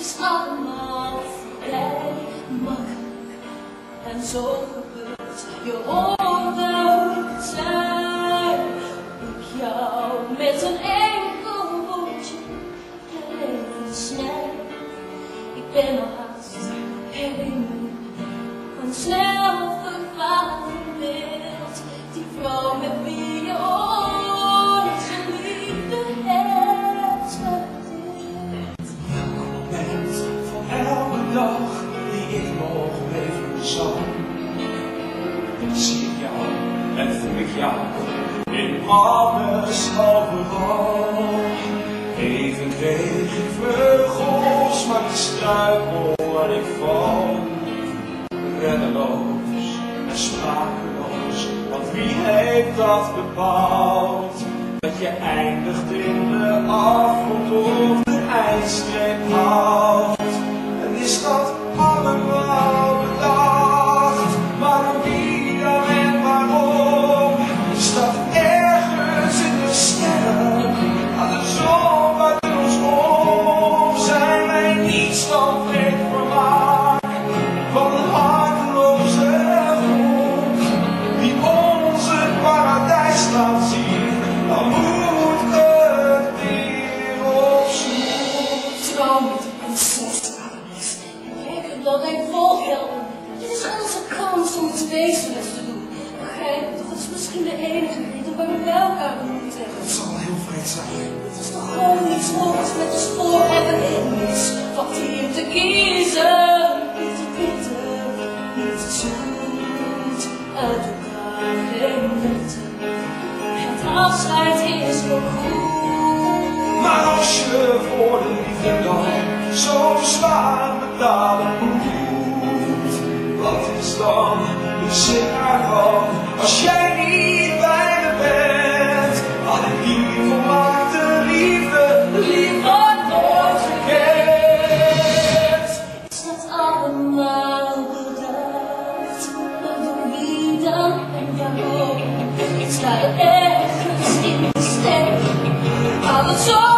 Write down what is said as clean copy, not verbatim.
is allemaal vrij makkelijk en zo gebeurt. Je hoorde het zijn. Ik jou met een enkel woordje je leven snij. Ik ben al haast herinnerd een snel vervallend beeld. Die vrouw met wie je ooit je liefde hebt gedeeld. Elk moment van elke dag die ik nog leven zag, zie ik jou en voel ik jou in alles overal. Even kreeg ik vleugels, maar ik struikel en ik val. Reddeloos en sprakeloos, want wie heeft dat bepaald? Dat je eindigt in de afgrond of de eindstreep haalt. En is dat allemaal bedacht? Maar door wie dan en waarom? Staat ergens in de sterren, aan de zon buiten ons om. Zijn wij niets dan vreemd vermaak van een harteloze God die ons het paradijs laat zien? Dan moet het weer op zoek. Trouw met de prinses, ik reken dat ik volgelden. Dit is onze kans om iets wezenlijks te doen. Begrijp toch, het is misschien de enige reden waarom wij elkaar ontmoeten. Het zal heel vreemd zijn. Het is toch gewoon niets mogelijks met de spoor hebben. Niets wat hier te kiezen. Niet te bidden, niet te zoet. Uit elkaar geen wetten. Het afscheid is wel goed. Maar als je voor de liefde dan zo zwaar betalen moet, wat is dan de zin ervan? Als jij niet bij me bent, had ik die volmaakte liefde liever nooit gekend. Is dat allemaal bedacht? Maar door wie dan en waarom? Ik sta ergens in de sterren, aan het zo.